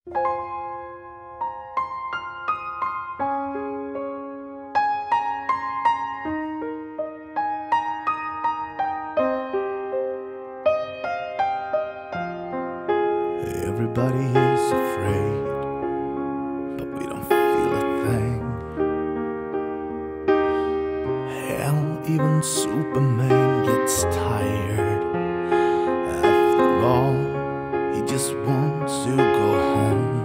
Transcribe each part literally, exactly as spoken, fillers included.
Everybody is afraid, but we don't feel a thing. Hell, even Superman gets tired. After all, he just wants to go home.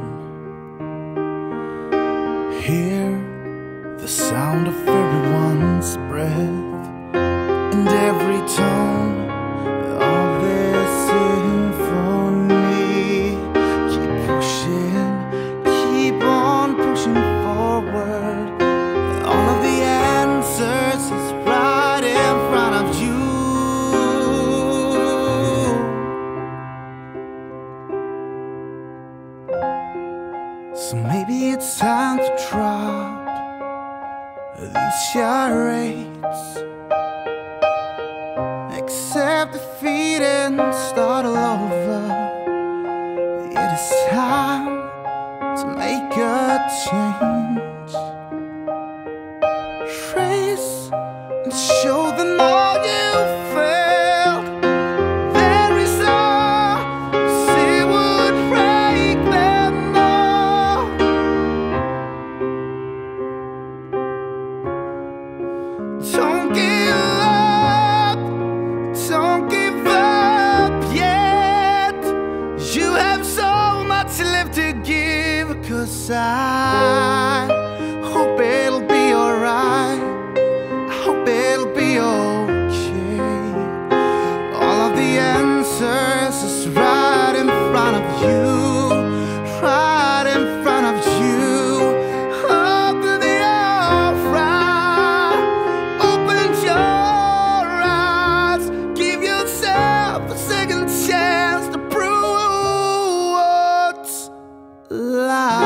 Hear the sound of everyone's breath and every tone of their symphony. Keep pushing, keep on pushing forward. All of the answers is right in front of you. So maybe it's time to drop these charades, accept defeat and start all over. It is time to make a change. Trace and show them all you failed. There is all, 'cause it would break them all. Don't give up, don't give up yet. You have so much left to give, 'cause I hope it'll be alright. I hope it'll be okay. All of the answers is right in front of you, right in front of you. Hope that they all right. Open your eyes, give yourself a second chance to prove what's life.